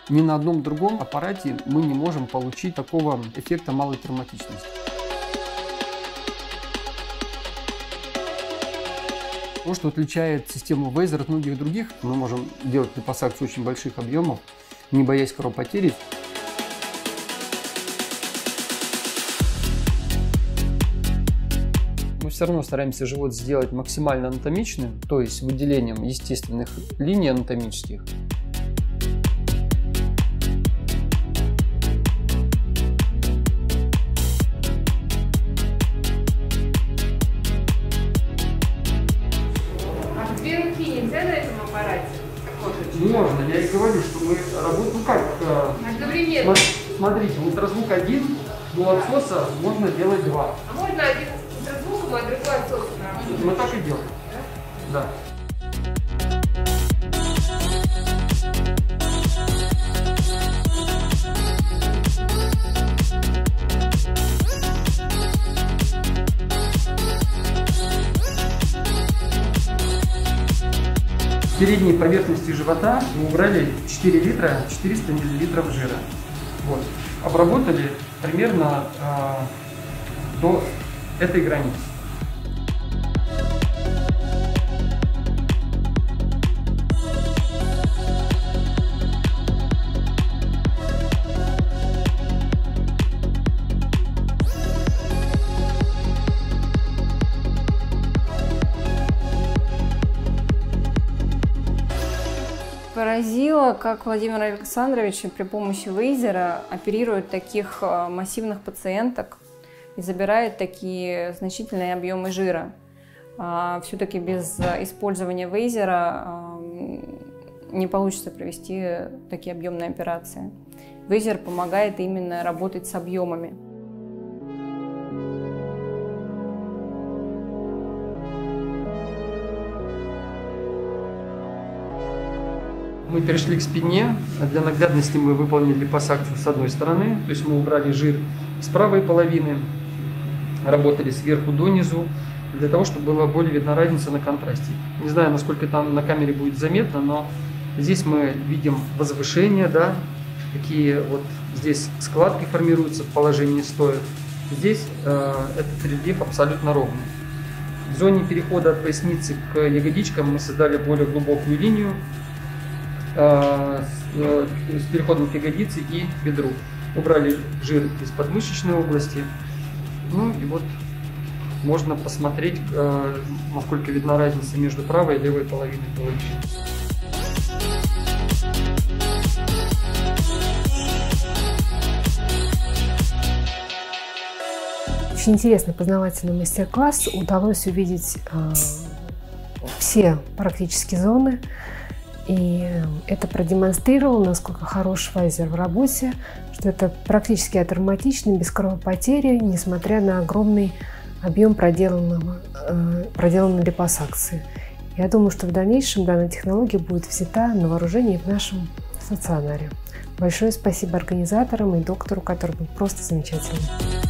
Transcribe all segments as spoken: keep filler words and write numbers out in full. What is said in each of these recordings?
Ни на одном другом аппарате мы не можем получить такого эффекта малой травматичности. То, что отличает систему Vaser от многих других, мы можем делать липосакцию очень больших объемов, не боясь кровопотери. Мы все равно стараемся живот сделать максимально анатомичным, то есть выделением естественных линий анатомических. Нельзя на этом аппарате? Можно, я и говорю, что мы работаем, ну как, одновременно. Смотрите, ультразвук один, до отсоса можно делать два. А можно один с ультразвуком, а другой отсосом? Мы так и делаем. Да? Да. В передней поверхности живота мы убрали четыре литра четыреста миллилитров жира. Вот. Обработали примерно э, до этой границы. Поразило, как Владимир Александрович при помощи Vaser оперирует таких массивных пациенток и забирает такие значительные объемы жира. Все-таки без использования Vaser не получится провести такие объемные операции. Vaser помогает именно работать с объемами. Мы перешли к спине. Для наглядности мы выполнили липосакцию с одной стороны, то есть мы убрали жир с правой половины, работали сверху донизу, для того, чтобы была более видна разница на контрасте. Не знаю, насколько там на камере будет заметно, но здесь мы видим возвышение, да, такие вот здесь складки формируются в положении стоя. Здесь э, этот рельеф абсолютно ровный. В зоне перехода от поясницы к ягодичкам мы создали более глубокую линию с переходом к ягодице и бедру. Убрали жир из подмышечной области. Ну и вот можно посмотреть, насколько видна разница между правой и левой половиной туловища. Очень интересный познавательный мастер-класс. Удалось увидеть э, все практически зоны. И это продемонстрировало, насколько хорош Vaser в работе, что это практически атравматично, без кровопотери, несмотря на огромный объем проделанного, э, проделанной липосакции. Я думаю, что в дальнейшем данная технология будет взята на вооружение в нашем стационаре. Большое спасибо организаторам и доктору, который был просто замечательный.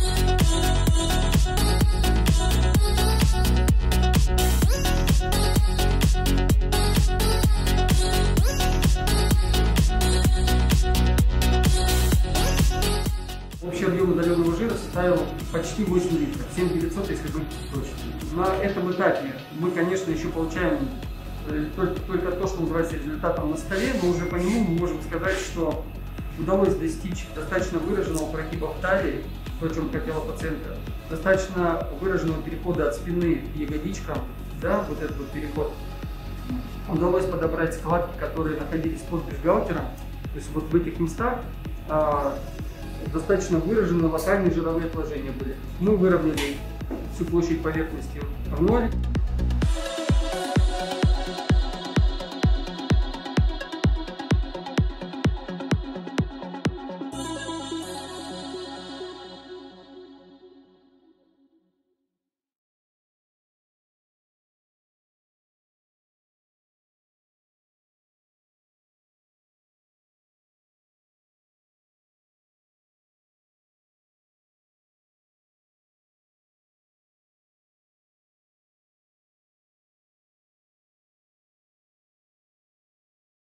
Общий объем удаленного жира составил почти восемь литров, семь тысяч девятьсот, если быть точным. На этом этапе мы, конечно, еще получаем только, только то, что называется результатом на столе, но уже по нему мы можем сказать, что удалось достичь достаточно выраженного прогиба в талии, то, о чем хотела пациентка, достаточно выраженного перехода от спины к ягодичкам, да, вот этот вот переход. Удалось подобрать складки, которые находились под бюстгальтером, то есть вот в этих местах а, достаточно выраженные локальные жировые отложения были. Мы выровняли всю площадь поверхности в ноль.